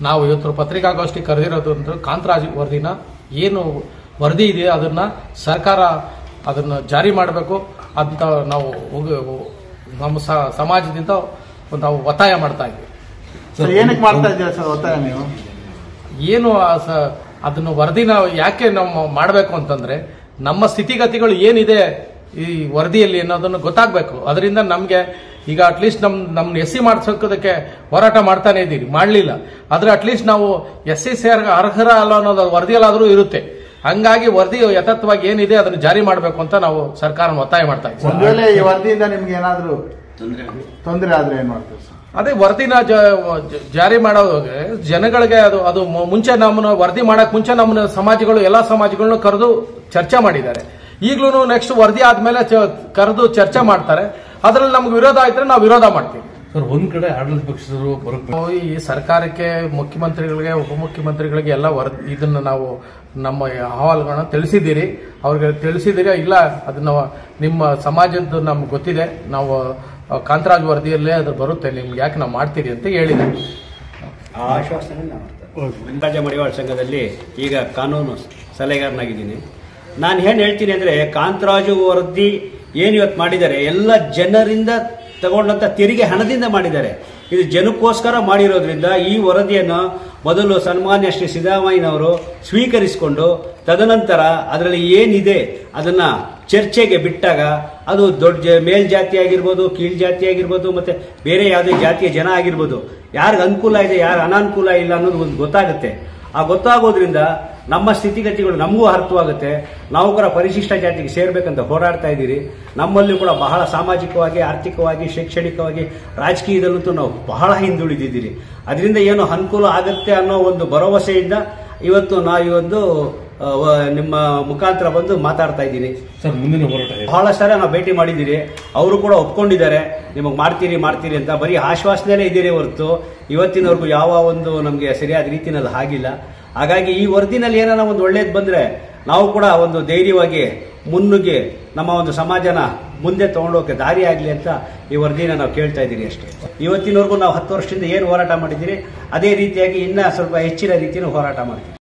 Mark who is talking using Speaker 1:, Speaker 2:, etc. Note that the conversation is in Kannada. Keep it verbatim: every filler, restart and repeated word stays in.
Speaker 1: ನಾವು ಇವತ್ತು ಪತ್ರಿಕಾಗೋಷ್ಠಿ ಕರೆದಿರೋದು ಅಂದ್ರೆ ಕಾಂತರಾಜ್ ವರದಿನ ಏನು ವರದಿ ಇದೆ ಅದನ್ನ ಸರ್ಕಾರ ಅದನ್ನ ಜಾರಿ ಮಾಡಬೇಕು ಅಂತ ನಾವು ನಮ್ಮ ಸಮಾಜದಿಂದ ನಾವು ಒತ್ತಾಯ ಮಾಡ್ತಾ ಇದ್ದೀವಿ.
Speaker 2: ಏನಕ್ಕೆ ಮಾಡ್ತಾ ಇದ್ದೀರಾ ಸರ್ ಒತ್ತಾಯ ನೀವು?
Speaker 1: ಏನು ಅದನ್ನ ವರದಿನ ಯಾಕೆ ನಾವು ಮಾಡಬೇಕು ಅಂತಂದ್ರೆ ನಮ್ಮ ಸ್ಥಿತಿಗತಿಗಳು ಏನಿದೆ ಈ ವರದಿಯಲ್ಲಿ ಅನ್ನೋದನ್ನು ಗೊತ್ತಾಗಬೇಕು. ಅದರಿಂದ ನಮಗೆ ಈಗ ಅಟ್ಲೀಸ್ಟ್ ನಮ್ ನಮ್ನ ಎಸ್ ಸಿ ಮಾಡಿಸೋದಕ್ಕೆ ಹೋರಾಟ ಮಾಡ್ತಾನೆ ಇದ್ದೀವಿ, ಮಾಡಲಿಲ್ಲ ಆದ್ರೆ ಅಟ್ಲೀಸ್ಟ್ ನಾವು ಎಸ್ ಸಿ ಸೇರ್ ಅರ್ಹರ ಅಲ್ಲ ಅನ್ನೋದು ವರದಿಯಲ್ಲಾದ್ರೂ ಇರುತ್ತೆ. ಹಂಗಾಗಿ ವರದಿ ಯಥಾರ್ಥವಾಗಿ ಏನಿದೆ ಅದನ್ನು ಜಾರಿ ಮಾಡಬೇಕು ಅಂತ ನಾವು ಸರ್ಕಾರ ಒತ್ತಾಯ ಮಾಡ್ತಾ ಇದ್ದೀವಿ.
Speaker 2: ಒಂದ್ ವೇಳೆ ಈ ವರದಿಯಿಂದ ನಿಮ್ಗೆ ಏನಾದ್ರು ತೊಂದರೆ ಆದ್ರೆ ಏನ್ ಮಾಡ್ತೀವಿ ಸರ್?
Speaker 1: ಅದೇ ವರದಿನ ಜಾರಿ ಮಾಡೋವಾಗ ಜನಗಳಿಗೆ ಅದು ಅದು ಮುಂಚೆ ನಮ್ಮನ್ನ ವರದಿ ಮಾಡಕ್ ಮುಂಚೆ ನಮ್ಮನ್ನ ಸಮಾಜಗಳು ಎಲ್ಲಾ ಸಮಾಜಗಳನ್ನ ಕರೆದು ಚರ್ಚೆ ಮಾಡಿದ್ದಾರೆ. ಈಗ್ಲೂ ನೆಕ್ಸ್ಟ್ ವರದಿ ಆದ್ಮೇಲೆ ಕರೆದು ಚರ್ಚೆ ಮಾಡ್ತಾರೆ. ಅದ್ರಲ್ಲಿ ನಮ್ಗೆ ವಿರೋಧ ಆಯ್ತಾರೆ ನಾವು ವಿರೋಧ ಮಾಡ್ತೀವಿ.
Speaker 3: ಸರ್, ಒಂದ್ ಕಡೆ ಆಡಳಿತ ಪಕ್ಷದವರು
Speaker 1: ಈ ಸರ್ಕಾರಕ್ಕೆ ಮುಖ್ಯಮಂತ್ರಿಗಳಿಗೆ ಉಪಮುಖ್ಯಮಂತ್ರಿಗಳಿಗೆ ಎಲ್ಲ ವರದಿ ಇದನ್ನ ನಾವು ನಮ್ಮ ಅಹವಾಲುಗಳನ್ನ ತಿಳಿಸಿದ್ದೀರಿ, ಅವ್ರಿಗೆ ತಿಳಿಸಿದ್ದೀರಿ. ಇಲ್ಲ ಅದನ್ನ ನಿಮ್ಮ ಸಮಾಜದ್ದು ನಮ್ಗೆ ಗೊತ್ತಿದೆ, ನಾವು ಕಾಂತರಾಜ್ ವರದಿಯಲ್ಲೇ ಅದು ಬರುತ್ತೆ, ನಿಮ್ಗೆ ಯಾಕೆ ನಾವು ಮಾಡ್ತೀರಿ ಅಂತ ಹೇಳಿದೆ.
Speaker 4: ಕಾಂತರಾಜ ಮಡಿವಾಳ ಸಂಘದಲ್ಲಿ ಈಗ ಕಾನೂನು ಸಲಹೆಗಾರನಾಗಿದ್ದೀನಿ. ನಾನು ಏನ್ ಹೇಳ್ತೀನಿ ಅಂದ್ರೆ, ಕಾಂತರಾಜು ವರದಿ ಏನು ಇವತ್ತು ಮಾಡಿದ್ದಾರೆ ಎಲ್ಲ ಜನರಿಂದ ತಗೊಂಡಂತ ತೆರಿಗೆ ಹಣದಿಂದ ಮಾಡಿದ್ದಾರೆ. ಇದು ಜನಕ್ಕೋಸ್ಕರ ಮಾಡಿರೋದ್ರಿಂದ ಈ ವರದಿಯನ್ನು ಮೊದಲು ಸನ್ಮಾನ್ಯ ಶ್ರೀ ಸಿದ್ದರಾಮಯ್ಯನವರು ಸ್ವೀಕರಿಸಿಕೊಂಡು ತದನಂತರ ಅದರಲ್ಲಿ ಏನಿದೆ ಅದನ್ನ ಚರ್ಚೆಗೆ ಬಿಟ್ಟಾಗ ಅದು ದೊಡ್ಡ ಮೇಲ್ಜಾತಿ ಆಗಿರ್ಬೋದು, ಕೀಳ್ ಜಾತಿ ಆಗಿರ್ಬೋದು, ಮತ್ತೆ ಬೇರೆ ಯಾವುದೇ ಜಾತಿಯ ಜನ ಆಗಿರ್ಬೋದು, ಯಾರಿಗೆ ಅನುಕೂಲ ಇದೆ ಯಾರು ಅನಾನುಕೂಲ ಇಲ್ಲ ಅನ್ನೋದು ಒಂದು ಗೊತ್ತಾಗುತ್ತೆ. ಆ ಗೊತ್ತಾಗೋದ್ರಿಂದ ನಮ್ಮ ಸ್ಥಿತಿಗತಿಗಳು ನಮಗೂ ಅರ್ಥವಾಗುತ್ತೆ. ನಾವು ಕೂಡ ಪರಿಶಿಷ್ಟ ಜಾತಿಗೆ ಸೇರ್ಬೇಕಂತ ಹೋರಾಡ್ತಾ ಇದ್ದೀರಿ. ನಮ್ಮಲ್ಲಿ ಕೂಡ ಬಹಳ ಸಾಮಾಜಿಕವಾಗಿ, ಆರ್ಥಿಕವಾಗಿ, ಶೈಕ್ಷಣಿಕವಾಗಿ, ರಾಜಕೀಯದಲ್ಲಂತೂ ನಾವು ಬಹಳ ಹಿಂದುಳಿದಿದ್ದೀರಿ. ಅದರಿಂದ ಏನು ಅನುಕೂಲ ಆಗುತ್ತೆ ಅನ್ನೋ ಒಂದು ಭರವಸೆಯಿಂದ ಇವತ್ತು ನಾವು ಈ ಒಂದು ನಿಮ್ಮ ಮುಖಾಂತರ ಬಂದು ಮಾತಾಡ್ತಾ ಇದ್ದೀನಿ.
Speaker 3: ಸರ್, ಮುಂದಿನ ಹೋರಾಟ
Speaker 4: ಬಹಳ ಸಲ ನಾವು ಭೇಟಿ ಮಾಡಿದ್ದೀರಿ, ಅವರು ಕೂಡ ಒಪ್ಕೊಂಡಿದ್ದಾರೆ ನಿಮಗೆ ಮಾಡ್ತೀರಿ ಮಾಡ್ತೀರಿ ಅಂತ. ಬರೀ ಆಶ್ವಾಸನೆಯಲ್ಲೇ ಇದ್ದೀರಿ ಹೊರತು ಇವತ್ತಿನವರೆಗೂ ಯಾವ ಒಂದು ನಮಗೆ ಸರಿಯಾದ ರೀತಿಯಲ್ಲಿ ಆಗಿಲ್ಲ. ಹಾಗಾಗಿ ಈ ವರದಿನಲ್ಲಿ ಏನಾರ ಒಂದು ಒಳ್ಳೇದು ಬಂದ್ರೆ ನಾವು ಕೂಡ ಒಂದು ಧೈರ್ಯವಾಗಿ ಮುನ್ನುಗ್ಗಿ ನಮ್ಮ ಒಂದು ಸಮಾಜನ ಮುಂದೆ ತಗೊಂಡೋಕೆ ದಾರಿ ಆಗಲಿ ಅಂತ ಈ ವರದಿನ ನಾವು ಕೇಳ್ತಾ ಇದ್ದೀರಿ ಅಷ್ಟೇ. ಇವತ್ತಿನವರೆಗೂ ನಾವು ಹತ್ತು ವರ್ಷದಿಂದ ಏನು ಹೋರಾಟ ಮಾಡಿದ್ದೀರಿ ಅದೇ ರೀತಿಯಾಗಿ ಇನ್ನ ಸ್ವಲ್ಪ ಹೆಚ್ಚಿನ ರೀತಿಯಲ್ಲಿ ಹೋರಾಟ ಮಾಡ್ತೀವಿ.